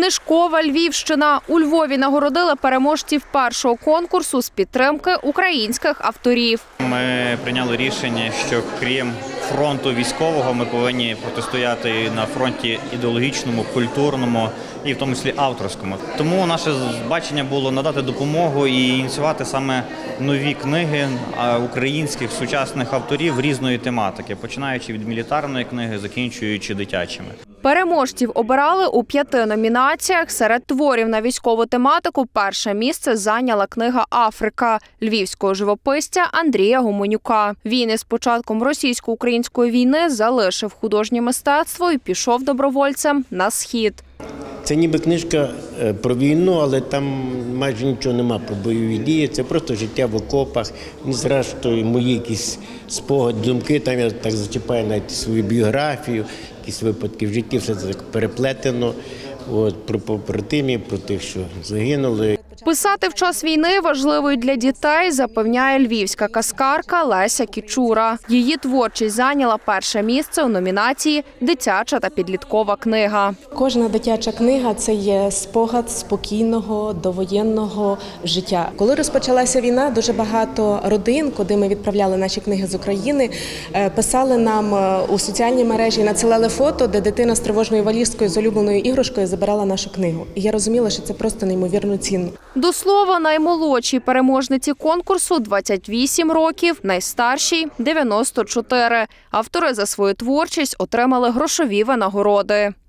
Книжкова Львівщина. У Львові нагородили переможців першого конкурсу з підтримки українських авторів. Ми прийняли рішення, що крім фронту військового, ми повинні протистояти на фронті ідеологічному, культурному і в тому числі авторському. Тому наше бачення було надати допомогу і ініціювати саме нові книги українських сучасних авторів різної тематики, починаючи від мілітарної книги, закінчуючи дитячими. Переможців обирали у 5 номінаціях. Серед творів на військову тематику перше місце зайняла книга «Африка» львівського живописця Андрія Гуменюка. Він із початком російсько-української війни залишив художнє мистецтво і пішов добровольцем на схід. Це ніби книжка про війну, але там майже нічого нема про бойові дії. Це просто життя в окопах. Зрештою, мої якісь спогади, думки, там я так зачіпаю навіть свою біографію, якісь випадки в житті, все це так переплетено. Про побратимів, про тих, що загинули. Писати в час війни важливо й для дітей, запевняє львівська казкарка Леся Кічура. Її творчість зайняла перше місце у номінації «Дитяча та підліткова книга». Кожна дитяча книга – це є спогад спокійного, довоєнного життя. Коли розпочалася війна, дуже багато родин, куди ми відправляли наші книги з України, писали нам у соціальній мережі, надсилали фото, де дитина з тривожною валізкою, з улюбленою іграшкою забирала нашу книгу. І я розуміла, що це просто неймовірно цінно. До слова, наймолодшій переможниці конкурсу 28 років, найстаршій – 94. Автори за свою творчість отримали грошові винагороди.